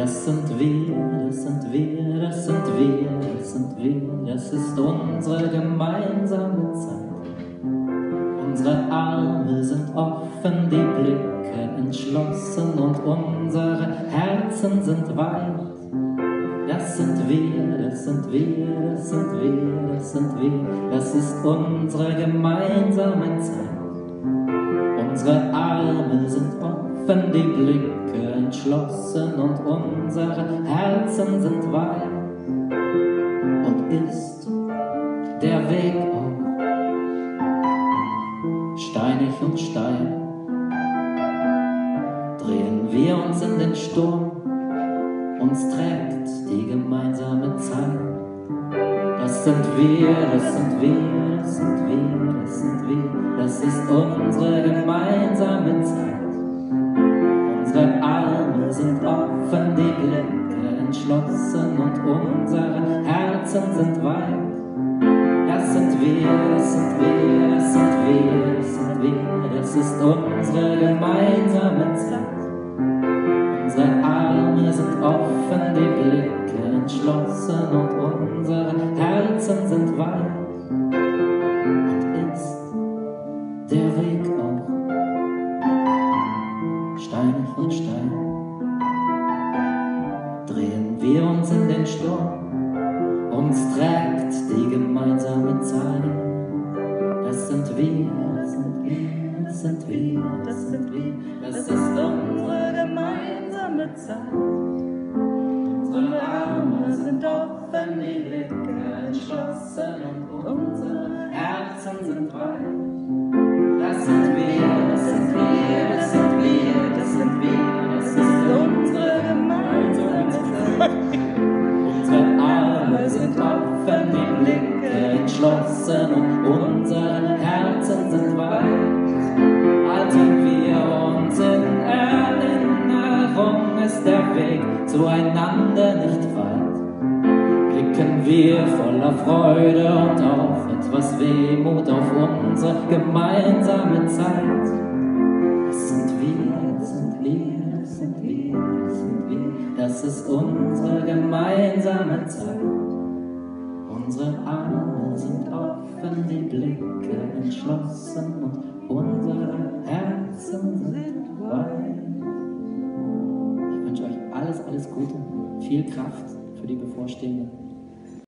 Das sind wir, das sind wir, das sind wir, das sind wir, das ist unsere gemeinsame Zeit. Unsere Arme sind offen, die Blicke entschlossen und unsere Herzen sind weit. Das sind wir, das sind wir, das sind wir, das sind wir, das ist unsere gemeinsame Zeit. Unsere Arme sind offen, die Blicke entschlossen und unsere Herzen sind weit. Und ist der Weg auch steinig und steil, drehen wir uns in den Sturm, uns trägt die gemeinsame Zeit. Das sind wir, das sind wir, das sind wir, das sind wir, das ist unsere gemeinsame Zeit. Unsere Arme sind offen, die Blicke entschlossen und unsere Herzen sind weit. Das sind wir, das sind wir, das sind wir, das sind wir, das ist unsere gemeinsame Zeit. Unsere Arme sind offen, die Blicke entschlossen und unsere Herzen sind weit. Und ist der Weg auch steinig und steil, drehen wir uns in den Sturm, uns trägt die gemeinsame Zeit. Das sind wir, das sind wir, das sind wir, das sind wir, das ist unsere gemeinsame Zeit. Unsere Arme sind offen, die Blicke entschlossen und unsere Herzen sind weit. Das sind wir, das sind wir, das sind wir, das sind wir, das ist unsere gemeinsame Zeit. Unsere Arme sind offen, die Blicke entschlossen und unsere Herzen sind weit. Halten wir uns in Erinnerung, ist der Weg zueinander nicht weit. Blicken wir voller Freude und auf etwas Wehmut auf unsere gemeinsame Zeit. Das sind wir, das sind wir, das sind wir, das sind wir, das ist unsere gemeinsame Zeit. Unsere Arme sind offen, die Blicke entschlossen und unsere Herzen sind weit. Ich wünsche euch alles, alles Gute, viel Kraft für die bevorstehende